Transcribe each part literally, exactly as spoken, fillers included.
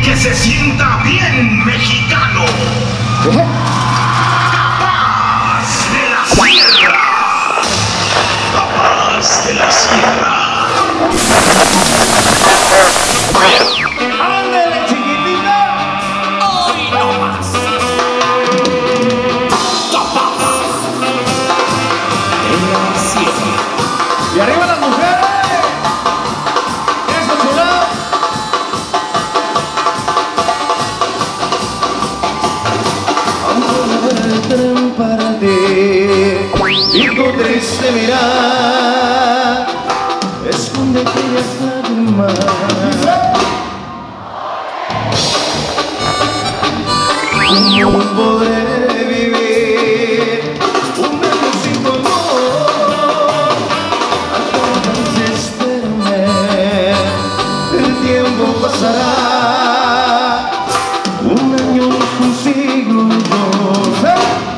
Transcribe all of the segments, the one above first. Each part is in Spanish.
que se sienta bien mexicano. Capaz de la Sierra. Capaz de la Sierra. ¡Ándale, chiquitita! Hoy no más. Capaz de la Sierra. ¡Y arriba las mujeres! ¡Eso, chulado! Aún el tren para ti y tu triste mirar esconde aquellas lágrimas. ¿Cómo podré vivir un año sin tu amor? Entonces espérame, el tiempo pasará. Un año es un siglo y yo.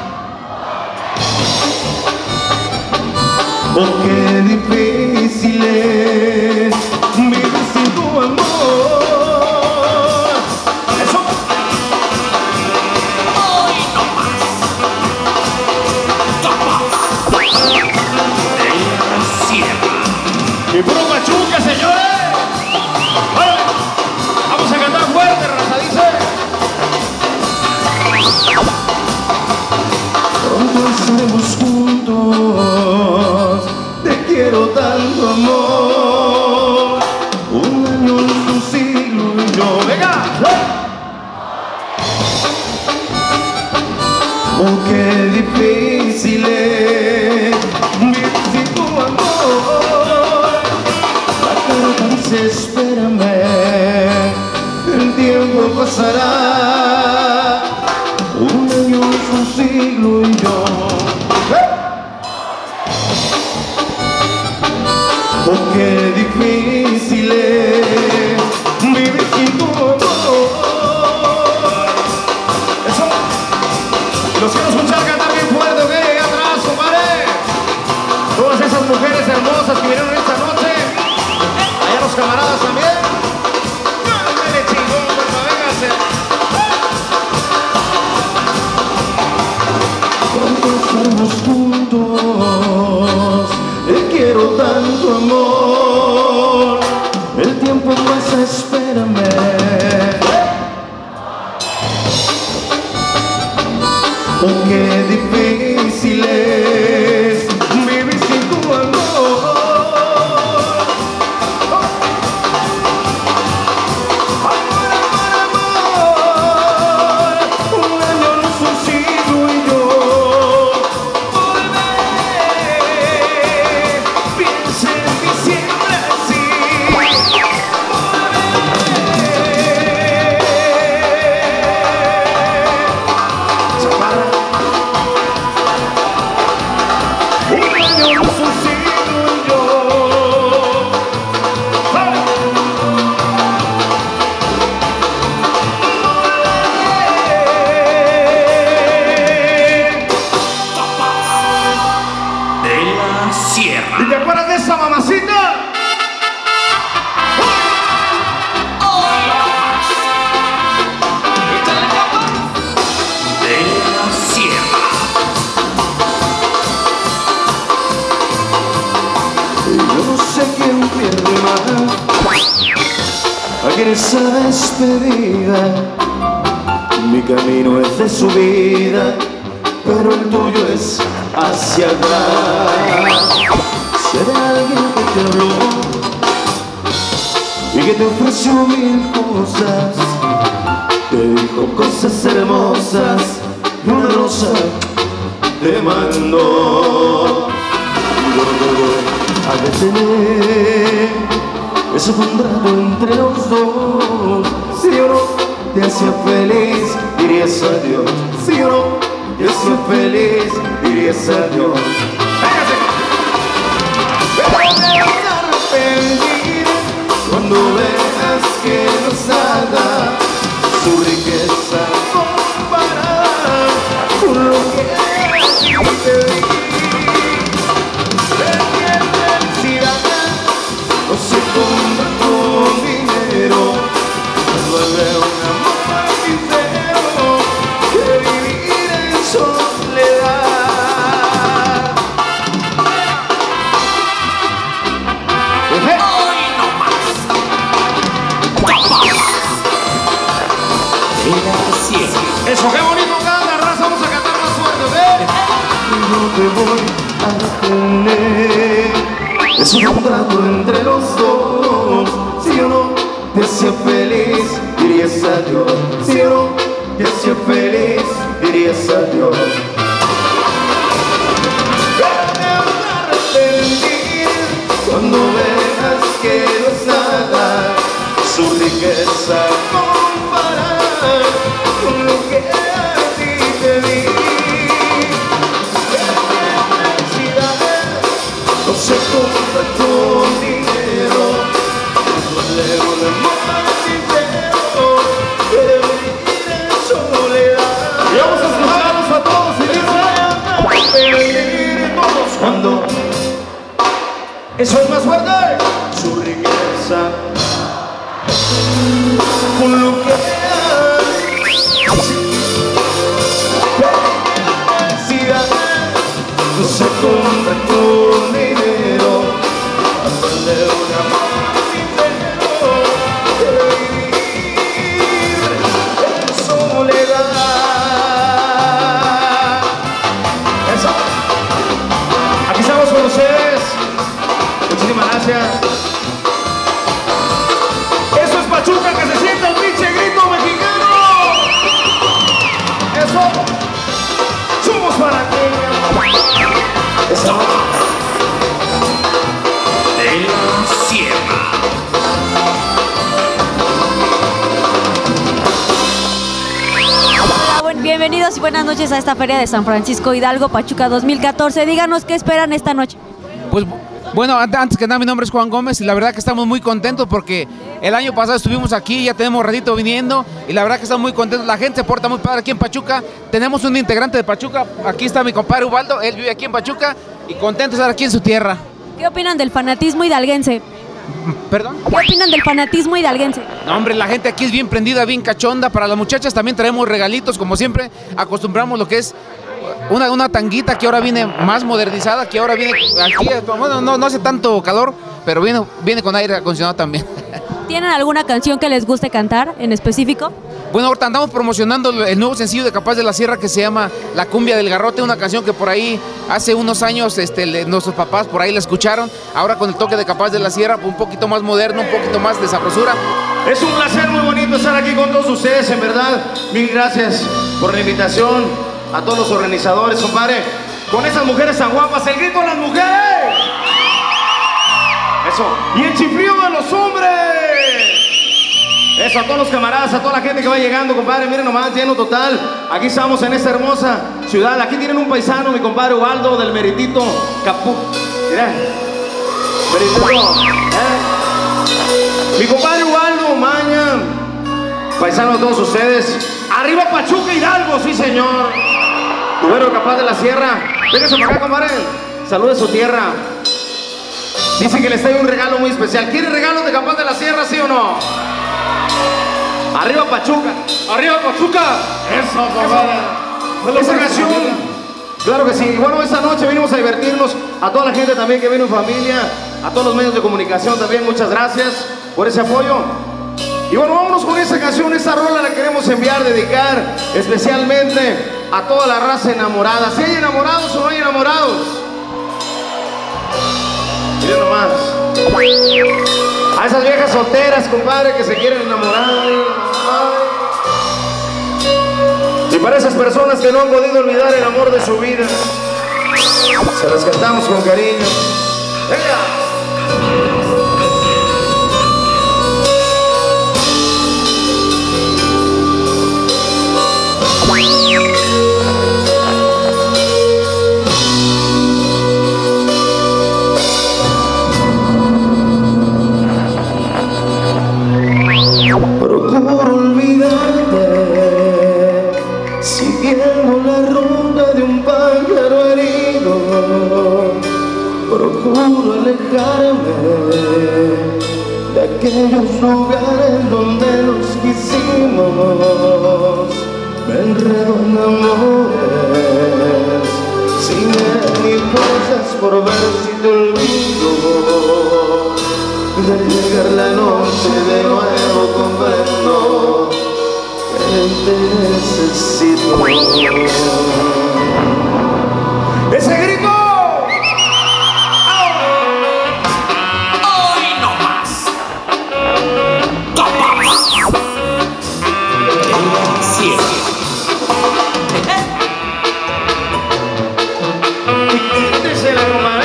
Oh, qué difícil es vivir sin tu amor. Eso. Hoy no más. Capaz de la Sierra. ¡Y puro Pachuca, señores! ¡Vale! Vamos a cantar fuerte, raza, dice. Pronto estaremos juntos, te quiero tanto, amor. Un año es un siglo y yo. ¡Venga! Oh, qué difícil es vivir sin tu amor. Entonces espérame, el tiempo pasará. Un año es un siglo y yo. Oh, qué difícil es vivir sin tu amor. Eso. Los quiero escuchar cantar bien fuerte, ¿ok? Allá atrás, compadre. Todas esas mujeres hermosas que vinieron esta noche. Allá los camaradas también. Dale, chingón, porfa, véngase. Cuando estamos juntos, te quiero tanto, amor. El tiempo pasa, espérame. Oh, qué difícil es vivir sin tu amor. Amor, amor, amor. Un año no es un siglo y yo volveré. Piensa en mí siempre así. Volveré. Sierra. ¿Y te acuerdas de esa mamacita? Hoy no más. De la Sierra. Yo no sé quién pierde más aquí en esa despedida. Mi camino es de subida, pero el tuyo es hacia atrás. Sé de alguien que te habló y que te ofreció mil cosas, te dijo cosas hermosas y una rosa te mandó. Yo no te voy a detener, eso fue un trato entre los dos. Si yo no te hacía feliz, dirías adiós. Si yo no te hacía feliz, dirías adiós. Pero te vas a arrepentir cuando veas que no salga su riqueza comparada con lo que yo te di. De mi felicidad no se compra con dinero, no vale una de la sierra. Eso, qué bonito canta, raza, vamos a cantar más fuerte, ¿ok? No te voy a detener. Es un trato entre los dos. Si yo no te hacía feliz, dirías adiós. Si yo no te hacía feliz, dirías adiós. Te vas a arrepentir cuando veas que no es nada su riqueza comparar con lo que a ti te di. No se compra con dinero, vale un amor sincero que vivir en soledad. Y vamos a escucharlos a todos y dice: Vivir todos cuando eso es más fuerte. su riqueza con lo que hay. Felicidad no se compra con dinero, vale un amor sincero que vivir en soledad. Eso. Aquí estamos con ustedes. Muchísimas gracias. Eso es Pachuca, que se sienta el pinche grito mexicano. Eso. Somos paraqueños. Eso. De la sierra. Hola, buen- bienvenidos y buenas noches a esta feria de San Francisco Hidalgo Pachuca dos mil catorce. Díganos qué esperan esta noche. Pues bueno, an- antes que nada mi nombre es Juan Gómez y la verdad que estamos muy contentos porque el año pasado estuvimos aquí, ya tenemos ratito viniendo y la verdad que estamos muy contentos. La gente se porta muy padre aquí en Pachuca. Tenemos un integrante de Pachuca, aquí está mi compadre Ubaldo, él vive aquí en Pachuca y contento de estar aquí en su tierra. ¿Qué opinan del fanatismo hidalguense? ¿Perdón? ¿Qué opinan del fanatismo hidalguense? No, hombre, la gente aquí es bien prendida, bien cachonda. Para las muchachas también traemos regalitos, como siempre acostumbramos lo que es una, una tanguita que ahora viene más modernizada, que ahora viene aquí, bueno, no, no hace tanto calor, pero viene, viene con aire acondicionado también. ¿Tienen alguna canción que les guste cantar en específico? Bueno, ahorita andamos promocionando el nuevo sencillo de Capaz de la Sierra que se llama La Cumbia del Garrote, una canción que por ahí hace unos años este, le- nuestros papás por ahí la escucharon, ahora con el toque de Capaz de la Sierra, un poquito más moderno, un poquito más de sabrosura. Es un placer muy bonito estar aquí con todos ustedes, en verdad. Mil gracias por la invitación a todos los organizadores, compadre. Con esas mujeres tan guapas, el grito de las mujeres. Eso. Y el chiflido de los hombres. Eso, a todos los camaradas, a toda la gente que va llegando, compadre. Miren nomás, lleno total. Aquí estamos en esta hermosa ciudad. Aquí tienen un paisano, mi compadre Ubaldo, del Meritito Capú. Mira. Meritito. ¿Eh? Mi compadre Ubaldo Maña, paisano de todos ustedes. Arriba Pachuca Hidalgo, sí señor. Tubero Capaz de la Sierra. Véngase para acá, compadre. Salude su tierra. Dice que les trae un regalo muy especial. ¿Quiere regalos de Capaz de la Sierra, sí o no? Arriba Pachuca. Arriba Pachuca. Eso, compadre. Esa canción. Claro que sí. Y bueno, esta noche venimos a divertirnos. A toda la gente también que vino en familia. A todos los medios de comunicación también. Muchas gracias por ese apoyo. Y bueno, vámonos con esta canción. Esta rola la queremos enviar, dedicar especialmente a toda la raza enamorada. Si hay enamorados o no hay enamorados. Miren nomás. A esas viejas solteras, compadre, que se quieren enamorar. Y para esas personas que no han podido olvidar el amor de su vida, se las cantamos con cariño. ¡Venga! Procuro olvidarte, siguiendo la ruta de un pájaro herido. Procuro alejarme de aquellos lugares donde nos quisimos. Me enredo en amores, sin mil cosas por ver si te olvido. De llegar la noche de nuevo comprendo que te necesito. ¡Ese grito! Hoy no más. Topas de la sierra. Quítesela, comadre.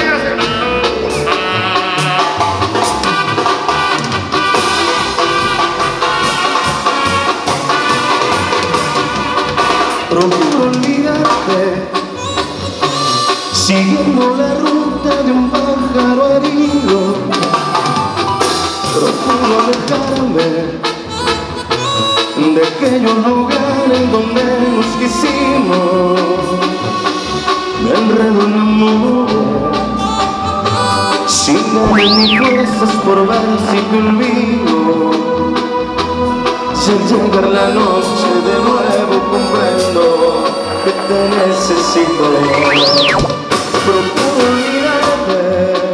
Procuro olvidarte, siguiendo la ruta de un pájaro herido. Procuro alejarme de aquellos lugares donde nos quisimos. Me enredo en amor, sin ganas ni fuerzas por ver si te olvido. Si al llegar la noche de nuevo comprendo que te necesito. Procuro olvidarte,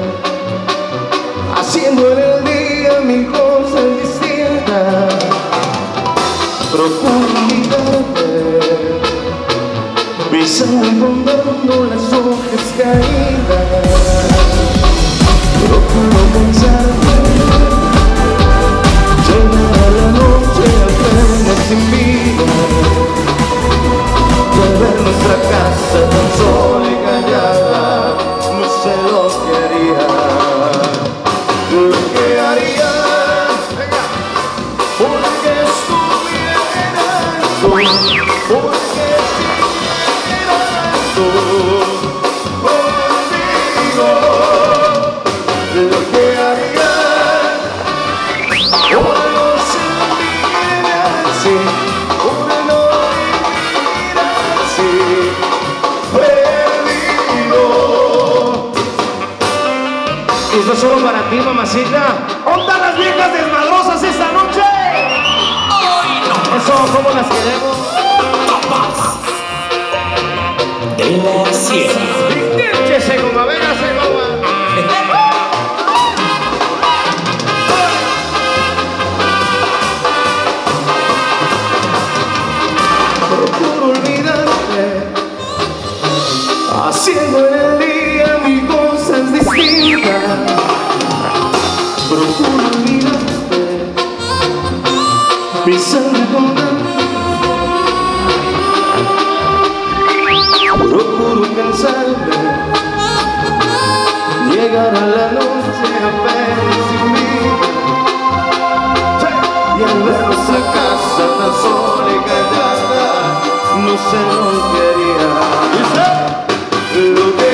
haciendo en el día mil cosas distintas. Procuro olvidarte, pisando y rondando las hojas caídas. Procuro pensarme, llegar a la noche apenas sin vida, de ver nuestra casa tan sola y callada. No sé lo que haría, lo que haría, porque estuvieras tú, porque estuvieras tú conmigo. Lo que haría por no sentir así, por no vivir así, perdido. Esto es solo para ti, mamacita. ¿Dónde están las viejas desmadrosas esta noche? Hoy no Eso, ¿cómo las queremos? topas de la sierra. Échese, compa, véngase, compa. Procuro olvidarte, haciendo en el día mil cosas distintas. Procuro olvidarte, pisando y rondando. Procuro cansarme, llegar a la noche apenas sin vida. Y al ver nuestra casa tan sola y callada, no sé lo que haría. Lo que